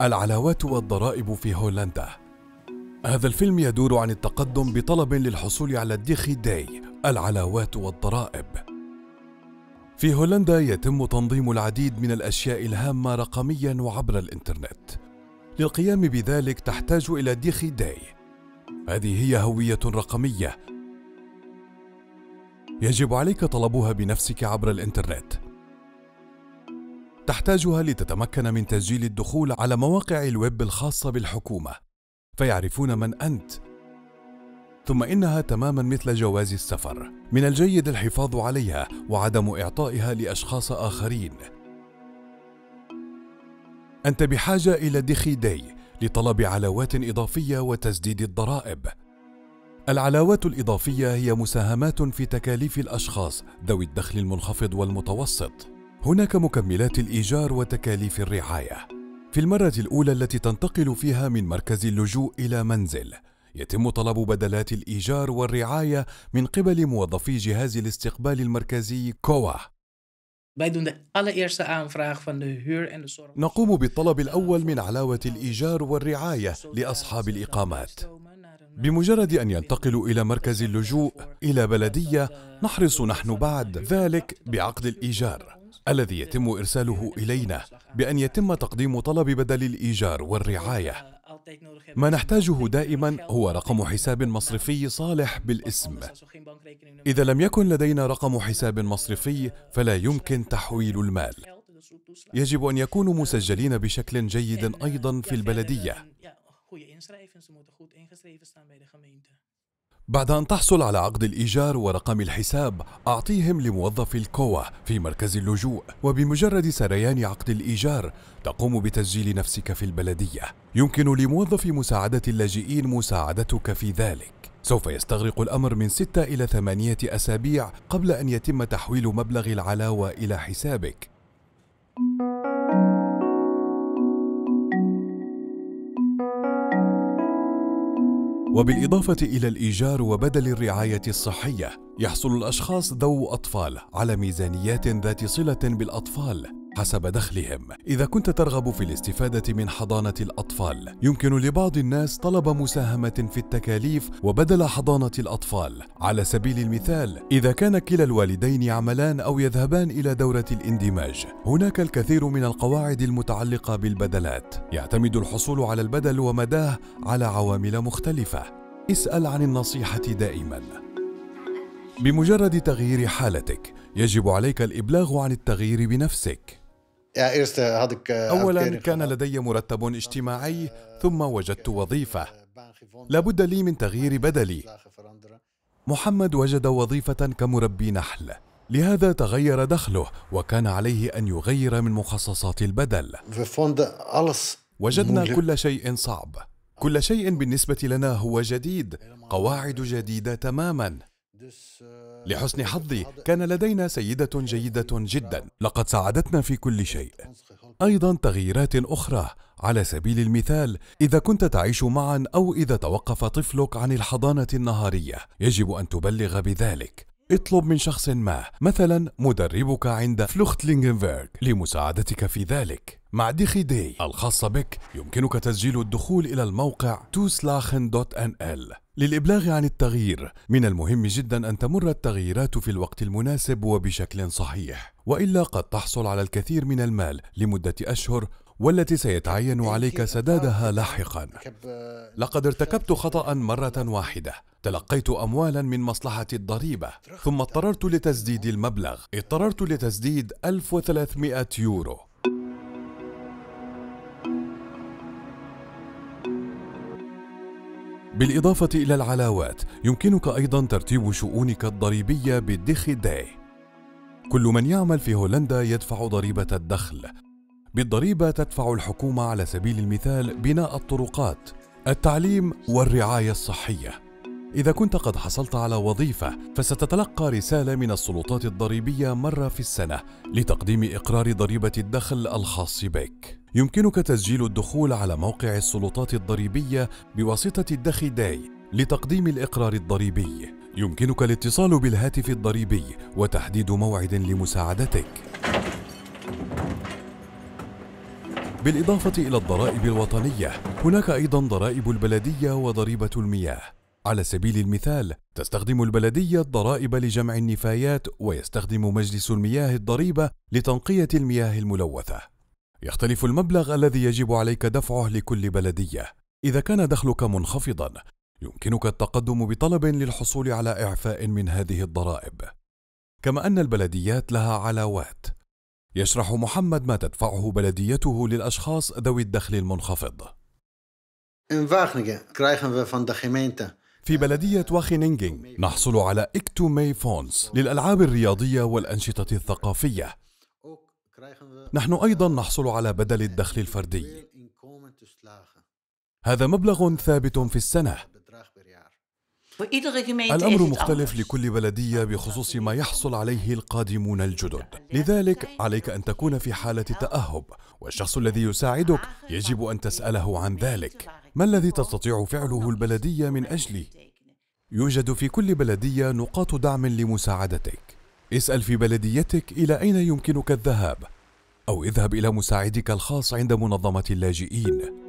العلاوات والضرائب في هولندا. هذا الفيلم يدور عن التقدم بطلب للحصول على الديخيداي، العلاوات والضرائب. في هولندا يتم تنظيم العديد من الأشياء الهامة رقمياً وعبر الإنترنت. للقيام بذلك تحتاج إلى ديخيداي. هذه هي هوية رقمية يجب عليك طلبها بنفسك عبر الإنترنت. تحتاجها لتتمكن من تسجيل الدخول على مواقع الويب الخاصة بالحكومة، فيعرفون من أنت. ثم إنها تماماً مثل جواز السفر، من الجيد الحفاظ عليها وعدم إعطائها لأشخاص آخرين. أنت بحاجة إلى ديخيداي لطلب علاوات إضافية وتسديد الضرائب. العلاوات الإضافية هي مساهمات في تكاليف الأشخاص ذوي الدخل المنخفض والمتوسط. هناك مكملات الإيجار وتكاليف الرعاية. في المرة الأولى التي تنتقل فيها من مركز اللجوء إلى منزل، يتم طلب بدلات الإيجار والرعاية من قبل موظفي جهاز الاستقبال المركزي كوا. نقوم بالطلب الأول من علاوة الإيجار والرعاية لأصحاب الإقامات. بمجرد أن ينتقلوا إلى مركز اللجوء إلى بلدية، نحرص نحن بعد ذلك بعقد الإيجار الذي يتم إرساله إلينا بأن يتم تقديم طلب بدل الإيجار والرعاية. ما نحتاجه دائما هو رقم حساب مصرفي صالح بالاسم. إذا لم يكن لدينا رقم حساب مصرفي فلا يمكن تحويل المال. يجب أن يكونوا مسجلين بشكل جيد أيضا في البلدية. بعد أن تحصل على عقد الإيجار ورقم الحساب، أعطيهم لموظف الكوا في مركز اللجوء، وبمجرد سريان عقد الإيجار تقوم بتسجيل نفسك في البلدية. يمكن لموظف مساعدة اللاجئين مساعدتك في ذلك. سوف يستغرق الأمر من 6 إلى 8 أسابيع قبل أن يتم تحويل مبلغ العلاوة إلى حسابك. وبالإضافة إلى الإيجار وبدل الرعاية الصحية، يحصل الأشخاص ذو أطفال على ميزانيات ذات صلة بالأطفال حسب دخلهم. إذا كنت ترغب في الاستفادة من حضانة الأطفال، يمكن لبعض الناس طلب مساهمة في التكاليف وبدل حضانة الأطفال. على سبيل المثال، إذا كان كلا الوالدين يعملان أو يذهبان إلى دورة الاندماج، هناك الكثير من القواعد المتعلقة بالبدلات. يعتمد الحصول على البدل ومداه على عوامل مختلفة. اسأل عن النصيحة دائما. بمجرد تغيير حالتك، يجب عليك الإبلاغ عن التغيير بنفسك. أولاً، كان لدي مرتب اجتماعي، ثم وجدت وظيفة. لابد لي من تغيير بدلي. محمد وجد وظيفة كمربي نحل، لهذا تغير دخله وكان عليه أن يغير من مخصصات البدل. وجدنا كل شيء صعب. كل شيء بالنسبة لنا هو جديد، قواعد جديدة تماماً. لحسن حظي كان لدينا سيدة جيدة جدا، لقد ساعدتنا في كل شيء. أيضا تغييرات أخرى، على سبيل المثال، إذا كنت تعيش معا أو إذا توقف طفلك عن الحضانة النهارية، يجب أن تبلغ بذلك. اطلب من شخص ما، مثلا مدربك عند فلوختلينغنبرغ، لمساعدتك في ذلك. مع ديخيداي الخاصة بك يمكنك تسجيل الدخول إلى الموقع toeslagen.nl للإبلاغ عن التغيير. من المهم جدا أن تمر التغييرات في الوقت المناسب وبشكل صحيح، وإلا قد تحصل على الكثير من المال لمدة أشهر، والتي سيتعين عليك سدادها لاحقا. لقد ارتكبت خطأ مرة واحدة. تلقيت أموالا من مصلحة الضريبة، ثم اضطررت لتسديد المبلغ. اضطررت لتسديد 1300 يورو. بالإضافة إلى العلاوات، يمكنك أيضا ترتيب شؤونك الضريبية بالديخيداي. كل من يعمل في هولندا يدفع ضريبة الدخل. بالضريبة تدفع الحكومة على سبيل المثال بناء الطرقات، التعليم والرعاية الصحية. إذا كنت قد حصلت على وظيفة، فستتلقى رسالة من السلطات الضريبية مرة في السنة لتقديم إقرار ضريبة الدخل الخاص بك. يمكنك تسجيل الدخول على موقع السلطات الضريبية بواسطة الديخيداي لتقديم الإقرار الضريبي. يمكنك الاتصال بالهاتف الضريبي وتحديد موعد لمساعدتك. بالإضافة إلى الضرائب الوطنية، هناك أيضا ضرائب البلدية وضريبة المياه. على سبيل المثال، تستخدم البلدية الضرائب لجمع النفايات، ويستخدم مجلس المياه الضريبة لتنقية المياه الملوثة. يختلف المبلغ الذي يجب عليك دفعه لكل بلدية. إذا كان دخلك منخفضا، يمكنك التقدم بطلب للحصول على إعفاء من هذه الضرائب. كما أن البلديات لها علاوات. يشرح محمد ما تدفعه بلديته للأشخاص ذوي الدخل المنخفض. في بلدية واخينينغن نحصل على إكتو ماي فونز للألعاب الرياضية والأنشطة الثقافية. نحن أيضا نحصل على بدل الدخل الفردي. هذا مبلغ ثابت في السنة. الأمر مختلف لكل بلدية بخصوص ما يحصل عليه القادمون الجدد، لذلك عليك أن تكون في حالة تأهب، والشخص الذي يساعدك يجب أن تسأله عن ذلك. ما الذي تستطيع فعله البلدية من أجلي؟ يوجد في كل بلدية نقاط دعم لمساعدتك. اسأل في بلديتك إلى أين يمكنك الذهاب، أو اذهب إلى مساعدك الخاص عند منظمة اللاجئين.